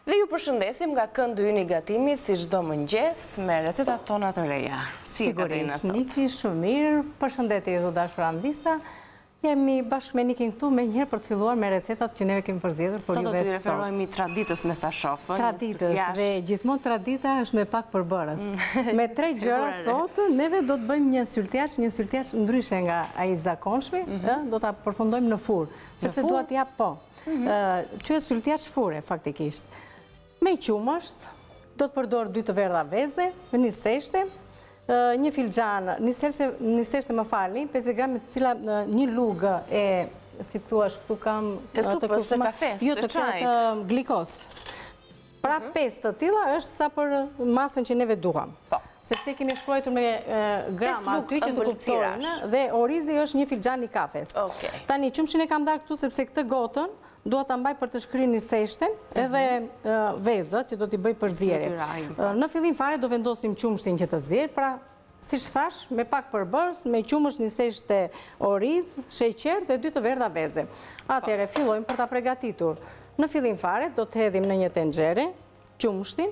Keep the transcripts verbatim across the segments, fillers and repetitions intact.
Dhe ju përshëndesim nga këndu yni gatimit si çdo mëngjes me recetat tona të reja. Sigurisht, Niki, shumë mirë. Përshëndetje ju dashur Andisa. Jemi bashkë me Nikin këtu me njëherë për të filluar me recetat që neve kemi përzgjedhur për juve sot. Sot do të referohemi traditës me sa shoh. Traditës dhe gjithmonë tradita është me pak përbërës. Me tre gjëra sot neve do të bëjmë një syltjaç, një syltjaç ndryshe nga ai i zakonshmi, do ta përfundojmë në furrë, sepse dua të jap po. Quhet syltjaç fure faktikisht. Me qumësht, do të përdor dy të verdha veze, një seshte, një filxhan, një seshte më falni, pesëdhjetë gram të cila një lugë e, si thuash, këtu kam të supës së kafes, jo të këtë glikos. Pra pesë të tilla është sa për masën që neve duam. Sepse kemi shkruar me grama aty që të kuptojnë dhe orizi është një filxhan i kafes. Tani qumshin e kam darë këtu sepse këtë gotën dua ta mbaj për të shkrirë një seshten edhe vezët që do t'i bëj përzierje. Në fillim fare do vendosim qumshtin që të zier, pra siç thash, me pak përbërës, me qumësht, një seshte oriz, sheqer dhe dy të verdha veze. Atëherë fillojmë për ta përgatitur. Në fillim fare do të hedhim në një tenxhere qumshtin.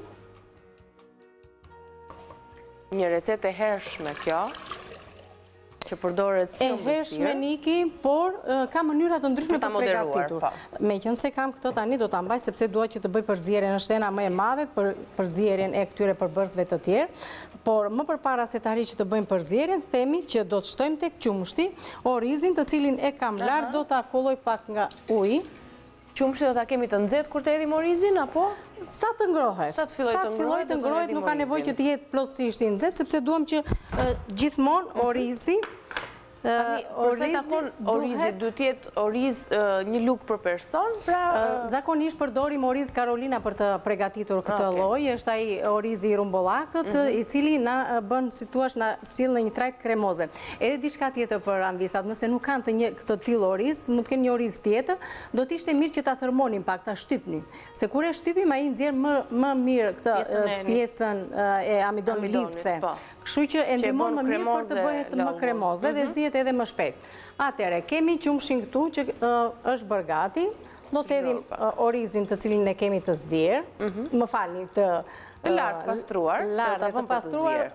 Një recetë e hershme kjo, që përdoret si e hershme Niki, por ka mënyra të ndryshme për të përgatitur. Me qenë se kam këtë tani do ta mbaj sepse dua që të bëj përzierjen, është ena më e madhe për përzierjen e këtyre përbërësve të tjerë, por më përpara se të arrijë që të bëjmë përzierjen, themi që do të shtojmë tek qumshti orizin, të cilin e kam larg, do ta kolloj pak nga uji. Qumshti do ta kemi të nxehtë kur të hedhim orizin apo? Sa të ngrohet. Sa të filloj të ngrohet, nuk ka nevojë që të jetë plotësisht i nxehtë, sepse duam që gjithmonë orizi Përse ta pon orizi, du t'jetë oriz një lugë për person? Zakonisht përdorim oriz Carolina për të përgatitur këtë lloj, është ai orizi i rumbollakët, i cili na bën, si thua, na sill në një trajt kremoze. Edhe diçka tjetër për Andisat, nëse nuk kanë të një këtë till oriz, mund të kenë një oriz tjetër, do të ishte mirë që ta thërmonin pak, ta shtypnin. Se kur e shtypim ai nxjerr më më mirë këtë pjesën e amidonlidhse. Kështu që e ndihmon më mirë për të bëhet më kremoze dhe zihet edhe më shpejt. Atëherë, kemi qumshin këtu që është bërë gati. Do të hedhim orizin të cilin ne kemi të zier. Më falni, të lartë pastruar. Lartë të pastruar.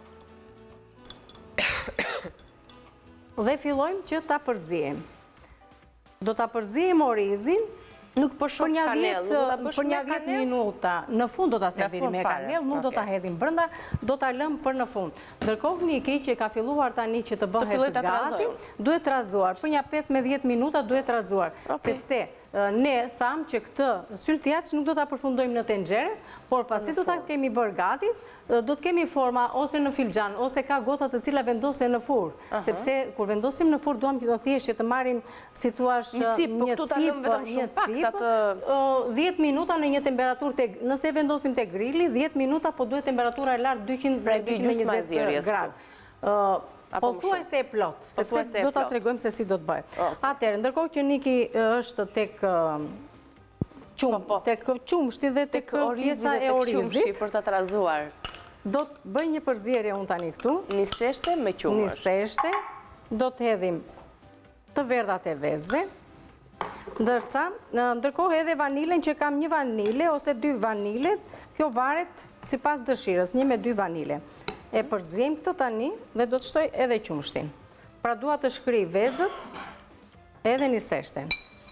Dhe fillojmë që ta përziejmë. Do ta përziejmë orizin. Nuk po shoh kanell, për një dhjetë minuta. Në fund do ta servirim me kanell, nuk do ta hedhim brenda, do ta lëm për në fund. Ndërkohë Niki që ka filluar tani që të bëhet gati, duhet të razuar. Për një pesëmbëdhjetë minuta duhet të razuar, sepse ne tham që këtë syltjaç nuk do ta përfundojmë në tenxhere, por pasi do ta kemi bërë gati, do të kemi forma ose në filxhan, ose ka gota të cila vendosen në furrë, sepse kur vendosim në furrë duam të thjesht që të marrim, si thua, një cip, një cip, dhjetë minuta në një temperaturë, nëse vendosim te grili, dhjetë minuta, po duhet temperatura e lartë dyqind e njëzet gradë. Po thuaj se e plot, sepse do ta tregojmë se si do të bëhet. Atëherë, ndërkohë që Niki është tek tek qumshti dhe tek pjesa e orizit, për ta trazuar, do të bëj një përzierje unë tani këtu. Një seshte me qumësht. Një seshte, do të hedhim të verdhat e vezëve, ndërsa, ndërkohë edhe vanilen që kam një vanile ose dy vanile, kjo varet sipas dëshirës, një me dy vanile. E përziejmë këtë tani dhe do të shtoj edhe qumshtin. Pra dua të shkrij vezët edhe një seshten.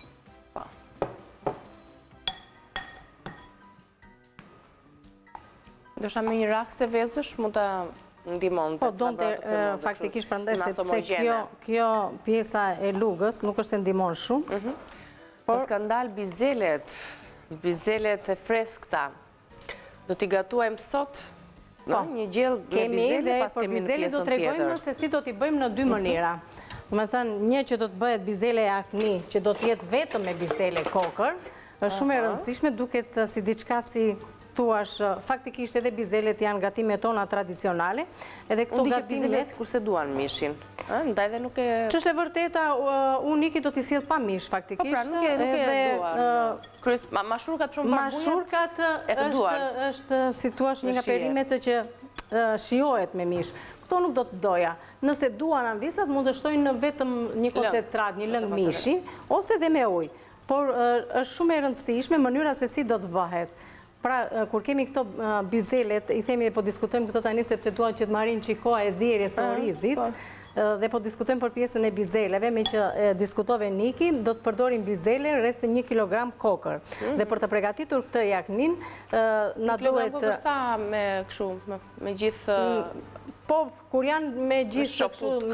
Dosha me një rakse vezësh mund të ndihmon. Po donte faktikisht prandaj sepse kjo kjo pjesa e lugës nuk është se ndihmon shumë. Po s'ka ndal bizelet, bizelet e freskëta. Do t'i gatuajmë sot. Një gjellë me bizele, pas kemi në pjesën tjetër. Do t'regojmë se si do t'i bëjmë në dy mënyra. Me thënë, një që do t'bëhet bizele e akni, që do t'jetë vetëm me bizele kokër, është shumë e rëndësishme, duket si diçka si thuash, faktikisht edhe bizelet janë gatimet tona tradicionale. Unë di që bizelet kurse duan mishin. Ndaj dhe nuk e... Që është e vërteta, unë Niki do t'i sjell pa mish, faktikisht. Po pra, nuk e duan. Mashurkat shumë barbujat Mashurkat është, si thuash, një nga perimet që shijohet me mish. Këto nuk do të doja. Nëse duan anvisat, mund të shtojnë në vetëm një koncentrat, një lëng mishi, ose dhe me ujë. Por është shumë e rëndësishme mënyra se si do të bëhet. Pra, kur kemi këto bizelet, i themi po diskutojmë këto tani sepse dua që të marrin qikoa e zjerjes së orizit, dhe po diskutojmë për pjesën e bizeleve, me që diskutove Niki, do të përdorim bizele rreth një kilogram kokër. Dhe për të përgatitur këtë jaknin, na duhet... Një kilogram kokër sa me këshu, me gjithë... Po, kur janë me gjithë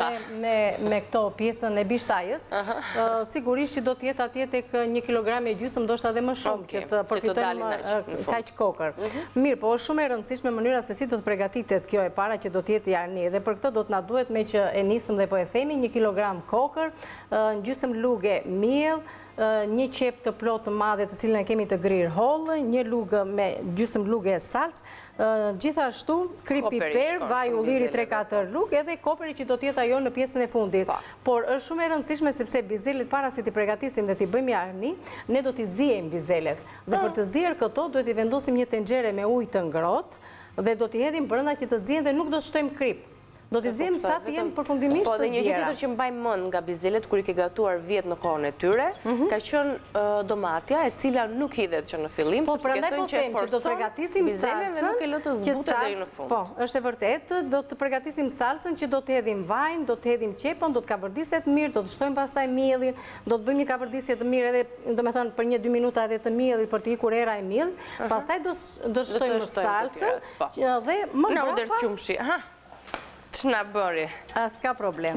me këto pjesën e bishtajës, sigurisht që do tjetë atje tek një kilogram e gjysmë, do shta dhe më shumë, që të përfitojmë kaq kokër. Mirë, po është shumë e rëndësishme mënyra se si do të pregatitet kjo e para që do tjetë jarni, dhe për këtë do të na duhet me që e nisëm dhe po e themi, një kilogram kokër, në gjysmë luge miell, një qep të plot të madhe të cilën e kemi të grirë hollë, një lugë me gjysmë lugë e salcë, gjithashtu kri piper, vaj ulliri tre katër lugë, edhe koperi që do tjetë ajo në pjesën e fundit. Por është shumë e rëndësishme sepse bizelet para si t'i pregatisim dhe t'i bëjmë jarni, ne do t'i zijem bizelet. Dhe për të zijer këto, duhet i vendosim një tenxhere me ujë të ngrohtë dhe do t'i hedhim brenda që të zijen dhe nuk do të shtojmë krip. Do t'i zijem sa të jenë përfundimisht të zjera. Po, dhe një gjithë tjetër që mbaj mend nga bizelet, kur i ke gatuar vjet në kohën e tyre, ka qenë domatja, e cila nuk hidhet që në fillim, po, prandaj po them që do të përgatisim salcën, dhe nuk e lë të zbutet deri në fund. Po, është e vërtet, do të përgatisim salcën që do të hedhim vajin, do të hedhim qepën, do të kavardiset mirë, do të shtojmë pastaj mielin, do të bëjmë një kavardisje të mirë edhe, domethënë për një dy minuta edhe të miellit për të ikur era e miell, pastaj do do shtojmë salcën dhe më mbrapa që nga bëri? Ska problem.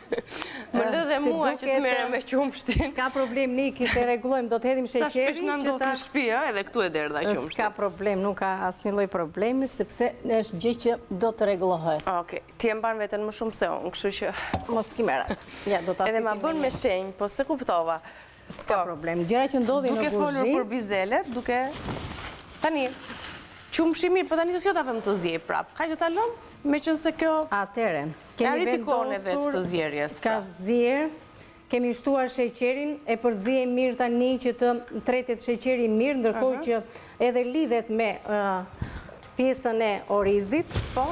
Më lë dhe mua që të mere me qumshtin. Ska problem, Niki, se regulojmë, do të hedhim sheqerin. Sa shpesh në ndodhë në shpia, edhe këtu e derdha qumshtin. Ska problem, nuk ka asnjë lloj problemi, sepse është gjë që do të rregullohet. Okej, ti e mban veten më shumë se unë, kështu që... Mos ki merak. Edhe ma bën me shenjë, po se kuptova. Ska problem. Gjëra që ndodhin në kuzhinë... Duke folur për bizelet, duke... Tani, qumshi mirë, po tani të s'jo ta vëm të zjej prap. Ka që ta lëm? Me qënë se kjo... Atere, kemi vendosur, ka zjerë, kemi shtuar sheqerin, e përzije mirë tani që të tretet sheqeri mirë, ndërkohë që edhe lidhet me pjesën e orizit, po,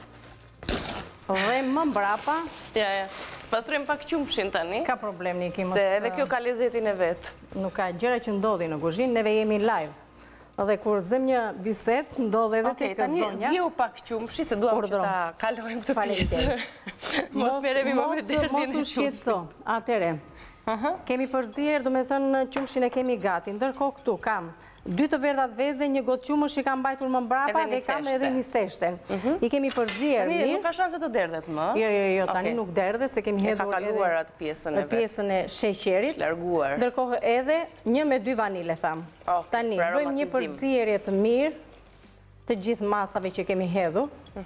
dhe më mbrapa. Ja, ja, pastrojmë pak qumshin tani. Ka problem një kimo. Se edhe kjo ka lezetin e vetë. Nuk ka gjëra që ndodhi në kuzhinë, neve jemi live. Dhe kur zëm një biset, ndodhe edhe të këzonja. Tani, zjeu pak qumshi, se duam që ta kalojmë të pjesë. Mos meremi më me derdhin Mos u shqetëso, atere. Kemi përzirë, do me thënë, qumshin e kemi gati. Ndërkohë këtu kam dy të verdhat veze, një gotë qumësh i kam bajtur më mbrapa dhe kam edhe një seshten. I kemi përzirë mirë. Nuk ka shanse të derdhet më? Jo, jo, jo, tani nuk derdhet, se kemi hedhur edhe pjesën e sheqerit. Ndërkohë edhe një me dy vanile, tham. Tani, bëjmë një përzirje të mirë të gjithë masave që kemi hedhur.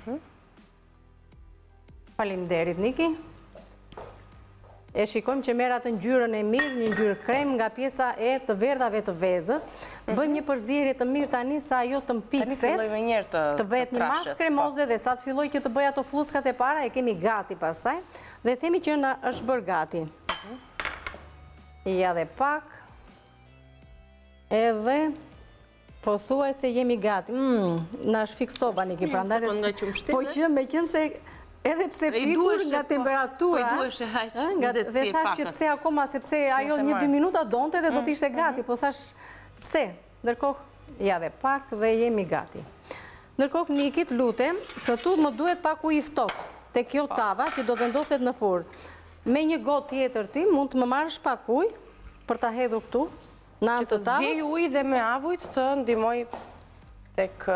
Faleminderit, Niki. E shikojmë që merr atë ngjyrën e mirë, një ngjyrë krem nga pjesa e të verdhave të vezës. Bëjmë një përzierje të mirë tani sa ajo të mpikset, të bëhet një masë kremoze dhe sa të filloj që të bëj ato flluckat e para, e kemi gati pastaj dhe themi që na është bërë gati. Ja dhe pak. Edhe po thuaj se jemi gati. Na shfiksova Niki, prandaj po që me qenë se edhe pse fikur nga temperatura, dhe thash që pse akoma, sepse ajo një dy minuta donte dhe do t'ishte gati, po thash pse, ndërkohë, ja dhe pak dhe jemi gati. Ndërkohë, Nikit, lutem, këtu më duhet pak ujë i ftohtë, te kjo tava që do vendoset në furrë. Me një gotë tjetër ti, mund të më marrësh pak ujë për ta hedhur këtu, në anë të tavës. Që të zjej ujë dhe me avujt të ndihmoj tek...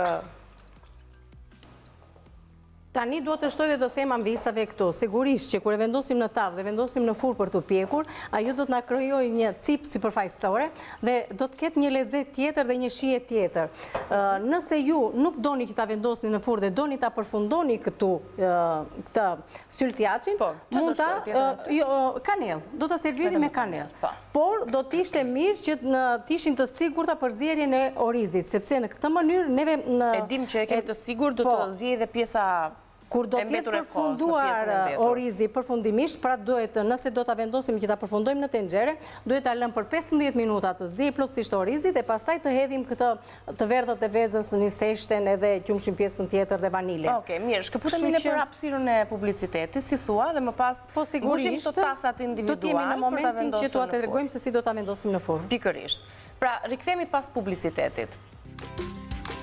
Tani duhet të shtoj dhe do them ambisave këtu. Sigurisht që kur e vendosim në tavë dhe vendosim në furrë për të pjekur, ajo do të na krijojë një cip sipërfaqësore dhe do të ketë një lezet tjetër dhe një shije tjetër. Nëse ju nuk doni që ta vendosni në furrë dhe doni ta përfundoni këtu këtë syltjaçin, mund ta kanell. Do ta servirni me kanell. Por do të ishte mirë që të ishin të sigurta për zjerjen e orizit, sepse në këtë mënyrë neve e dim që e kemi të sigurt do të zjejë dhe pjesa kur do të jetë përfunduar orizi përfundimisht, pra duhet, nëse do ta vendosim që ta përfundojmë në tenxhere, duhet ta lëmë për pesëmbëdhjetë minuta të zjejë plotësisht orizi dhe pastaj të hedhim këtë të verdhët e vezës në seshten edhe qumshin pjesën tjetër dhe vanile. Okej, mirë, shkëputemi ne për hapësirën e publicitetit, si thua, dhe më pas po sigurisht të tasat individual do të jemi në momentin që t'ua t'tregojmë se si do ta vendosim në furrë. Pikërisht. Pra, rikthehemi pas publicitetit.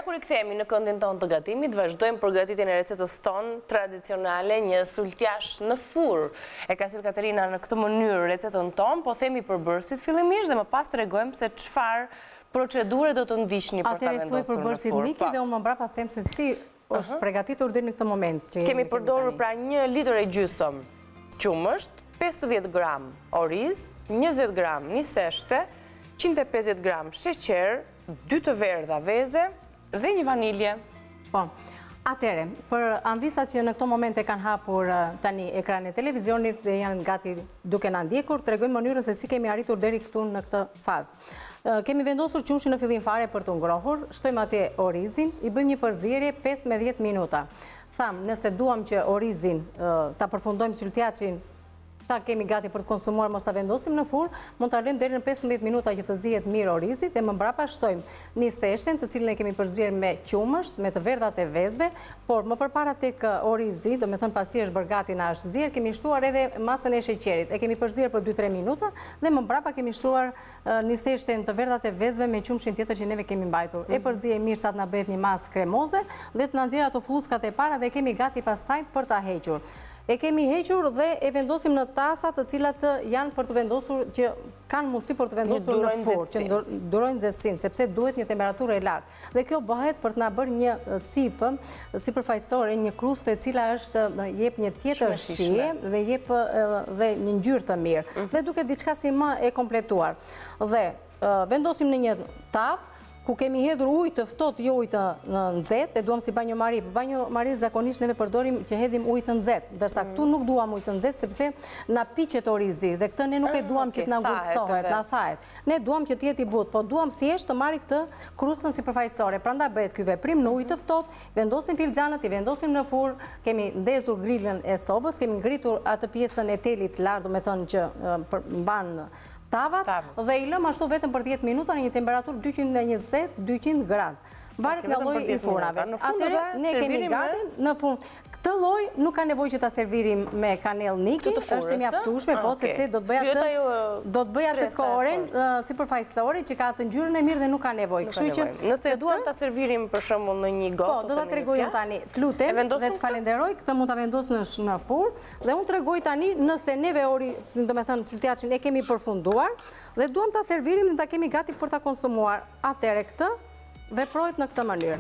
kur i kthehemi në këndin tonë të gatimit, vazhdojmë përgatitjen e recetës tonë tradicionale, një sultjash në furrë. E ka sjellë Katerina në këtë mënyrë recetën tonë, po themi përbërësit fillimisht dhe më pas tregojmë se çfarë procedure do të ndiqni për ta vendosur në furrë. Atëherë thuaj përbërësit Niki dhe unë më mbrapa them se si është përgatitur deri në këtë moment. Kemi përdorur pra një litër e gjysëm qumësht, pesëdhjetë gram oriz, njëzet gram niseshte, njëqind e pesëdhjetë gram sheqer, dy të verdha veze dhe një vanilje. Po, atëre, për anvisat që në këto moment e kanë hapur tani ekranin e televizionit dhe janë gati duke na ndjekur, tregojmë mënyrën se si kemi arritur deri këtu në këtë fazë. Kemi vendosur qumshin në fillim fare për të ngrohur, shtojmë atje orizin, i bëjmë një përzierje pesëmbëdhjetë minuta. Tham, nëse duam që orizin ta përfundojmë sultjaçin, ta kemi gati për të konsumuar, mos ta vendosim në furrë, mund ta lëmë deri në pesëmbëdhjetë minuta që të zihet mirë orizi dhe më mbrapa shtojmë niseshten, të cilën e kemi përzierë me qumësht, me të verdhat e vezëve, por më përpara tek orizi, do të thënë pasi është bërë gati na është zier, kemi shtuar edhe masën e sheqerit. E kemi përzierë për dy tre minuta dhe më mbrapa kemi shtuar niseshten të verdhat e vezëve me qumshin tjetër që neve kemi mbajtur. E përziej mirë sa të na bëhet një masë kremoze dhe të na nxjerr ato flluckat e para dhe kemi gati pastaj për ta hequr. E kemi hequr dhe e vendosim në tasa të cilat janë për të vendosur, që kanë mundësi për të vendosur në furrë, që durojnë nxehtësinë, sepse duhet një temperaturë e lartë. Dhe kjo bëhet për të na bërë një cipë sipërfaqësore, një krustë e cila është jep një tjetër shije dhe jep dhe një ngjyrë të mirë. Dhe duket diçka si më e kompletuar. Dhe vendosim në një tavë ku kemi hedhur ujë të ftohtë, jo ujë të nxehtë, e duam si banjo mari. Banjo mari zakonisht neve përdorim që hedhim ujë të nxehtë, ndërsa këtu nuk duam ujë të nxehtë sepse na piqet orizi dhe këtë ne nuk e duam që të na ngulësohet, na thahet. Ne duam që të jetë i butë, po duam thjesht të marri këtë krustën sipërfaqësore. Prandaj bëhet ky veprim në ujë të ftohtë, vendosim filxhanët, i vendosim në furrë, kemi ndezur grilën e sobës, kemi ngritur atë pjesën e telit lart, do të thënë që mban tavat dhe i lëm ashtu vetëm për dhjetë minuta në një temperaturë dyqind e njëzet deri në dyqind gradë. Varet nga lloji i furrave. Atëherë ne kemi gati në fund. Këtë lloj nuk ka nevojë që ta servirim me kanell Niki, është e mjaftueshme, po sepse do të bëj atë do të bëj atë koren sipërfaqësore që ka atë ngjyrën e mirë dhe nuk ka nevojë. Kështu që nëse duam ta servirim për shembull në një gotë, po do ta tregoj unë tani. Të lutem dhe të falenderoj, këtë mund ta vendosësh në furrë dhe unë tregoj tani nëse neve ori, domethënë sultjaçin e kemi përfunduar dhe duam ta servirim dhe ta kemi gati për ta konsumuar. Atëherë këtë veprohet në këtë mënyrë.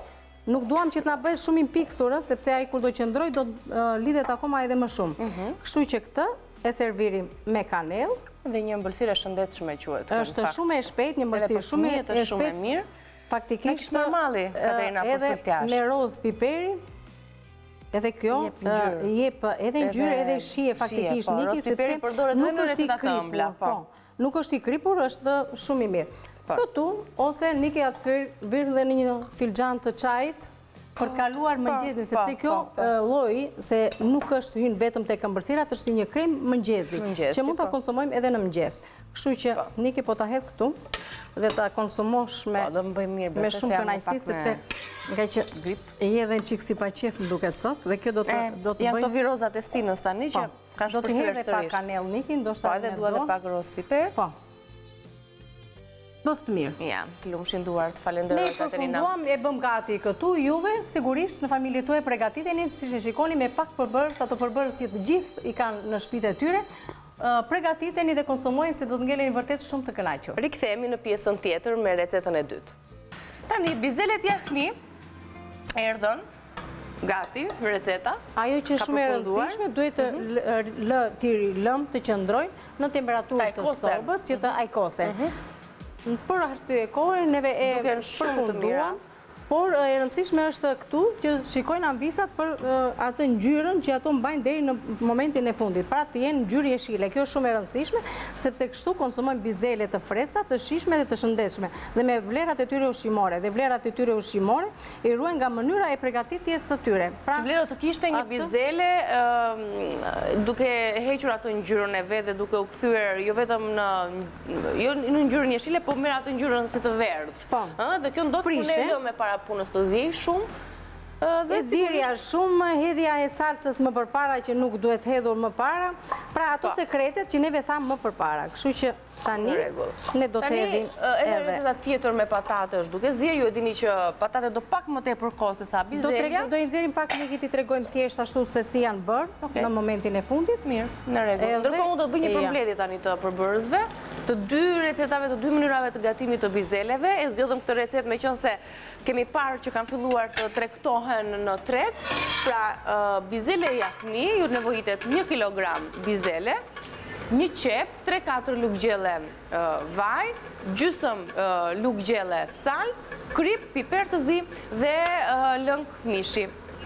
Nuk duam që të na bëjë shumë i piksur, sepse ai kur do qëndroj do lidhet akoma edhe më shumë. Kështu që këtë e servirim me kanellë dhe një ëmbëlsirë e shëndetshme quhet. Është shumë e shpejtë, një ëmbëlsirë shumë e shpejtë, mirë. Faktikisht normali, Katerina, për sultjash. Edhe me roz piperi, edhe kjo jep edhe ngjyrë edhe shije faktikisht Niki, sepse nuk është i kripur. Nuk është i kripur, është shumë i mirë. Këtu, ose Niki atë virë dhe në një filxhan të çajit për kaluar mëngjezin, sepse kjo lloj se nuk është hyn vetëm tek ëmbëlsirat, është si një krem mëngjezi, që mund ta konsumojmë edhe në mëngjes. Kështu që Niki po ta hedh këtu dhe ta konsumosh me me shumë kënaqësi, sepse nga që e je edhe çik sipaqef më duket sot dhe kjo do të do të bëj. Janë to virozat e stinës tani që kanë shpërthyer sërish. Do të hedh pak kanell Niki, ndoshta edhe dua edhe pak roz piper. Po. Bëftë mirë. Ja, të lumshin duart, falenderoj Katerina. Ne përfunduam, e bëm gati këtu, juve sigurisht në familjen tuaj përgatiteni, siç e shikoni me pak përbërës, ato përbërës që të gjithë i kanë në shtëpitë e tyre, përgatiteni dhe konsumojnë se do të ngeleni vërtet shumë të kënaqur. Rikthehemi në pjesën tjetër me recetën e dytë. Tani bizelet jahni erdhën gati receta. Ajo që shumë e rëndësishme duhet të lë tiri lëm të qëndrojnë në temperaturë të sobës që të ajkosen. Për arsye kohë, neve e përfunduam, por e rëndësishme është këtu që shikojnë anvisat për atë ngjyrën që ato mbajnë deri në momentin e fundit, pra të jenë ngjyrë jeshile. Kjo është shumë e rëndësishme, sepse kështu konsumojmë bizele të freskëta, të shijshme dhe të shëndetshme, dhe me vlerat e tyre ushqimore. Dhe vlerat e tyre ushqimore i ruajnë nga mënyra e përgatitjes së tyre. Që vlerë të kishte një bizele duke hequr atë ngjyrën e vet dhe duke u kthyer jo vetëm në jo në ngjyrën jeshile, por merr atë ngjyrën si të verdhë. Ëh, dhe kjo ndodh kur ne lëmë para punës të zi shumë, E zirja shumë, hedhja e salcës më përpara që nuk duhet hedhur më para, pra ato sekretet që neve thamë më përpara. Kështu që tani ne do të hedhim edhe. Tani edhe receta tjetër me patate është duke zirë, ju e dini që patate do pak më tepër kohë se sa bizelja. Do i nxjerrim pak Niki, ti tregojmë thjesht ashtu se si janë bërë në momentin e fundit. Mirë, në rregull. Ndërkohë unë do të bëj një përmbledhje tani të përbërësve, të dy recetave, të dy mënyrave të gatimit të bizeleve. E zgjodhëm këtë recetë meqense kemi parë që kanë filluar të tregtohen në treg. Pra, bizele jahni, ju nevojitet një kilogram bizele, një qep, tre katër lugë gjelle vaj, gjysëm lugë gjelle salc, krip, piper të zi dhe lëng mishi.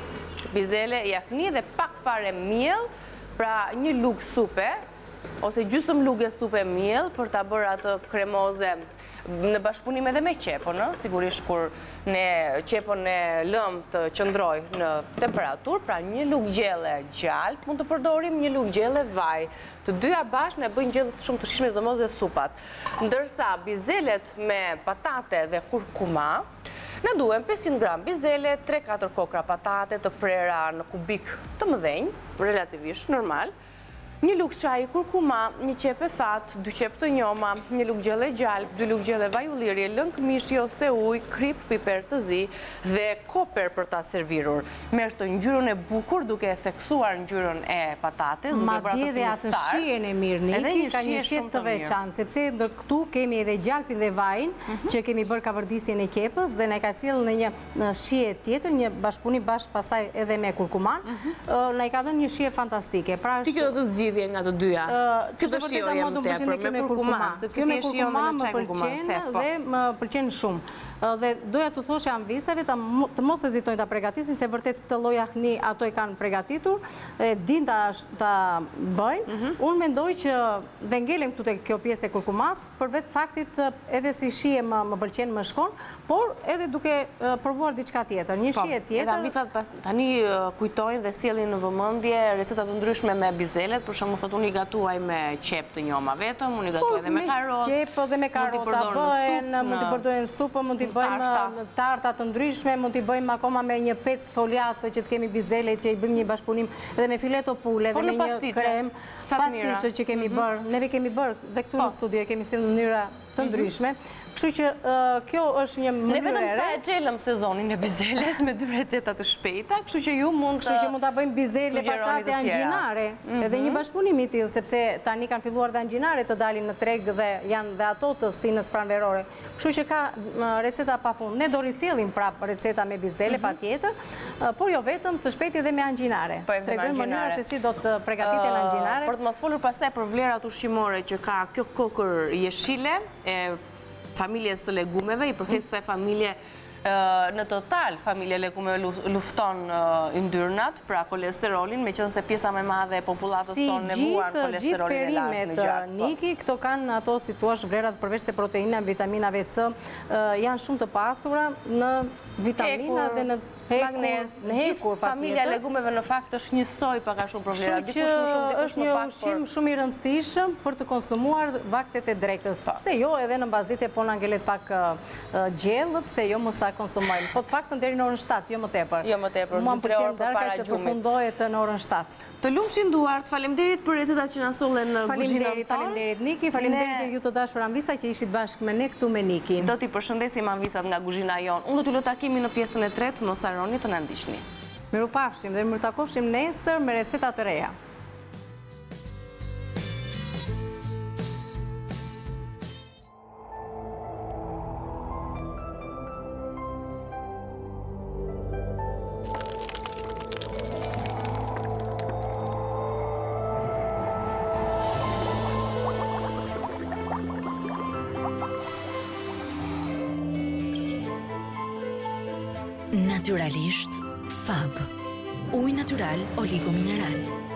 Bizele jahni dhe pak fare miell, pra një lugë supe, ose gjysëm lugë supe miell për ta bërë atë kremoze në bashkëpunim edhe me qepon, sigurisht kur ne qepon ne lëm të qëndroj në temperaturë, pra një lugë gjelle gjallë mund të përdorim, një lugë gjelle vaj. Të dyja bashkë ne bëjnë gjellë shumë të shishme sidomos dhe supat. Ndërsa bizelet me patate dhe kurkuma, ne duhem pesëqind gram bizele, tre katër kokra patate të prera në kubik të mëdhenj, relativisht normal, një lugë çaji kurkuma, një qep e thatë, dy qep të njoma, një lugë gjelle gjalp, dy lugë gjelle vaj ulliri, lëng mishi ose ujë, krip, piper të zi dhe koper për ta servirur. Merr të ngjyrën e bukur duke e theksuar ngjyrën e patates, duke bërë atë atë shijen e mirë, Niki, ka një shije të veçantë, sepse ndër këtu kemi edhe gjalpin dhe vajin, që kemi bërë kavërdisjen e qepës dhe ne ka sjellë në një shije tjetër, një bashkëpunim bashkë pastaj edhe me kurkuman, na i ka dhënë një shije fantastike. Pra nga të dyja. Që të vërteta më do pëlqen dhe kjo me kurkuma. Kjo me kurkuma më pëlqen dhe më pëlqen shumë. Dhe doja të thoshe anvisave të mos hezitojnë të pregatisin, se vërtet të lloj jahni ato i kanë pregatitur, din të bëjnë. Unë mendoj që dhe ngelem këtu të kjo pjesë e kurkumas, për vetë faktit edhe si shije më pëlqen më shkon, por edhe duke provuar diçka tjetër. Një shije tjetër. Edhe anvisat tani kujtojnë dhe sjellin në vëmendje recetat të ndryshme me bizelet, për shembull thotë unë i gatuaj me qep të njoma vetëm, unë i gatuaj edhe me karrotë. Qep dhe me karrota bëhen, mund të përdojnë supë, mund të bëjmë tarta të ndryshme, mund t'i bëjmë akoma me një pec foliatë që të kemi bizele, që i bëjmë një bashkëpunim edhe me fileto pule dhe me një krem, pastishe që kemi bërë, neve kemi bërë dhe këtu në studio kemi si në mënyra të ndryshme. Kështu që kjo është një mënyrë. Ne vetëm sa e xhelëm sezonin e bizeles me dy receta të shpejta, kështu që ju mund të Kështu që mund ta bëjmë bizele patate angjinare, edhe një bashkëpunim i tillë, sepse tani kanë filluar dhe angjinare të dalin në treg dhe janë dhe ato të stinës pranverore. Kështu që ka receta pafund. Ne do risjellim prap receta me bizele patjetër, por jo vetëm, së shpejti edhe me angjinare. Tregojmë mënyra se si do të përgatiten angjinare. Për të mos folur pastaj për vlerat ushqimore që ka kjo kokër jeshile e familjes së legumeve, i përket kësaj familje në total familje legumeve lufton yndyrnat, pra kolesterolin, me qënë se pjesa me madhe e populatës tonë nevuar kolesterolin e lartë në gjatë. Niki, këto kanë ato si thua vlerat përveç se proteina, vitaminave C, janë shumë të pasura në vitamina dhe në magnez, gjithë familja legumeve në fakt është njësoj paka shumë për vlerat. Kështu që është një ushqim shumë i rëndësishëm për të konsumuar vaktet e drekës. Pse jo edhe në mbasdite po në angelet pak gjellë, pse jo mos ta konsumojmë. Po të paktën deri në orën shtatë, jo më tepër. Jo më tepër, mua më pëlqen darka që përfundohet në orën shtatë. Të lumshin duart, faleminderit për recetat që na sollen në kuzhinën tonë. Faleminderit Niki, faleminderit ju të dashur anvisa që ishit bashkë me ne këtu me Niki. Do t'i përshëndesim anvisat nga kuzhina jonë. Unë do t'ju lë takimin në pjesën e tretë, mos harroni të na ndiqni. Mirupafshim dhe mirëtakofshim nesër me receta të reja. Naturalisht, Fab. Ujë natyral Oligo Mineral.